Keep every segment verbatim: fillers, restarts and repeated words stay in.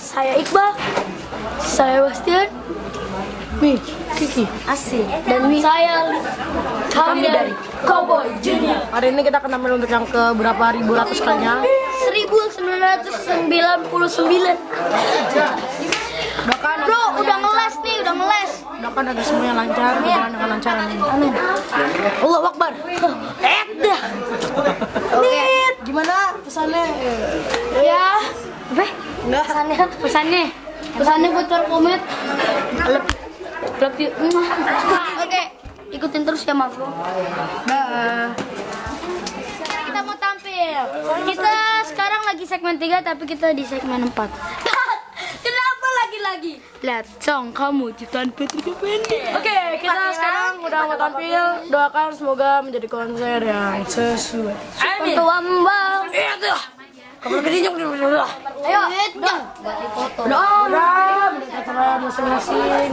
Saya Iqbal. Saya Bastian. Mi, Kiki, Asik. Dan saya kami dari Cowboy Junior. hari ini kita akan tampil untuk yang ke berapa ribu ratus kalinya. seribu sembilan ratus sembilan puluh sembilan. Doakan Bro, udah ngeles nih, udah ngeles. doakan agar semuanya lancar, berjalan dengan lancar. Amin. Allahu Akbar. Eh, dah. Oke. Gimana pesannya? Ya. Apa? Enggak. Pesannya, pesannya. Pesannya buat komit. Love you. Oke, ikutin terus ya, Mas. Dah. Kita mau tampil. Kita sekarang lagi segmen tiga, tapi kita di segmen empat. Kenapa lagi-lagi? Lihat, song kamu di tanpa pendek. Oke, kita sekarang udah mau tampil. Doakan semoga menjadi konser yang sesuai. Amin. Untuk ambang. Kamu gede nyok dulu. Ayo, udah. Udah, udah. Terserah masing-masing.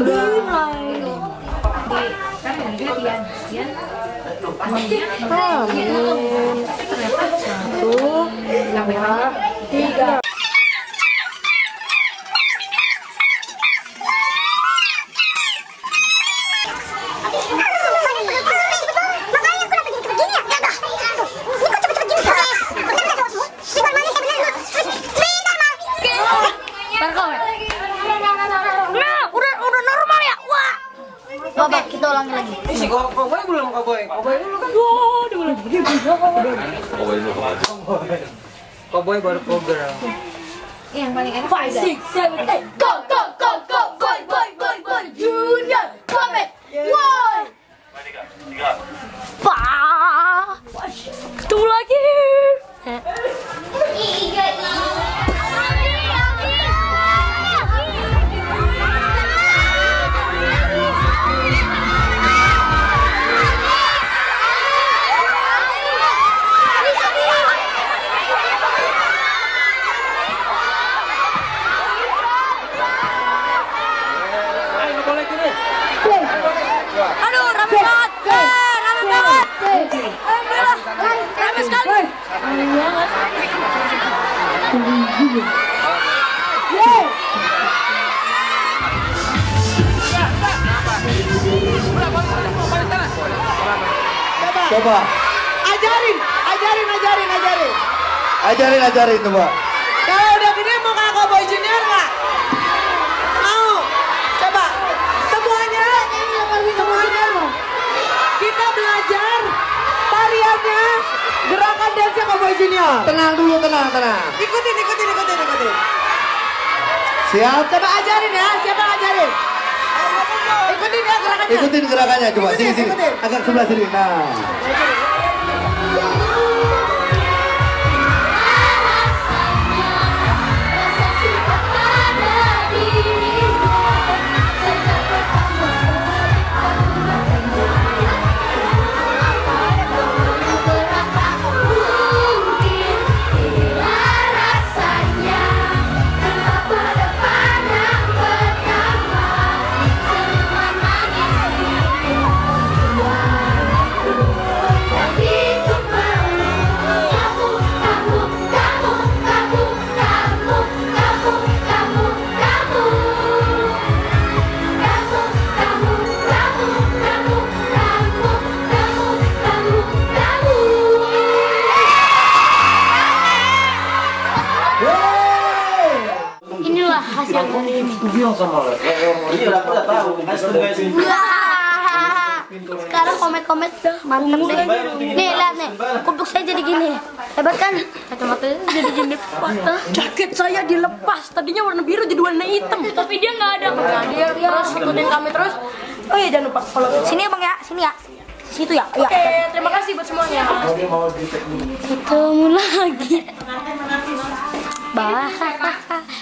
Amin. Satu, dua, tiga. Bapak, kita ulangi lagi. Eh, si kau kau belum kau boy, kau boy dulu kan? Wah, dia belum. Kau boy dulu. Kau boy baru program. Yang paling enak. Five, six, seven, eight, go, go, go, go, boy, boy, boy, boy, Junior, Comet, one. Pak, ketemu lagi. Aduh, rame banget. Eh, rame banget. Alhamdulillah. Rame sekali. Coba. Ajarin, ajarin, ajarin, ajarin. Ajarin, ajarin coba. Kalau udah gede mau kayak Cowboy Junior nggak? Mau. Coba. Semuanya, semuanya. Kita belajar tariannya, gerakan dance Cowboy Junior. Tenang dulu, tenang, tenang. Ikutin, ikutin, ikutin, ikutin. Siap. Coba ajarin ya, siapa ajarin? Ikutin ya gerakannya. Ikutin gerakannya coba. Sini, sini. Ikutin. Agak sebelah sini. Nah. Inilah hasil dari ini. Iya, aku udah tahu. Wah, sekarang komet-komet mantep deh. Nih lihat nih, kupluk saya jadi gini. Hebat kan? Kacamatanya jadi gini patah. Jaket saya dilepas, tadinya warna biru jadi warna hitam. Tapi dia nggak ada. Nah, dia terus ikutin kami terus. Oh iya, jangan lupa follow. Sini ya bang ya, sini ya. Situ ya. Ya. Oke, terima kasih buat semuanya. Ketemu lagi. Bah.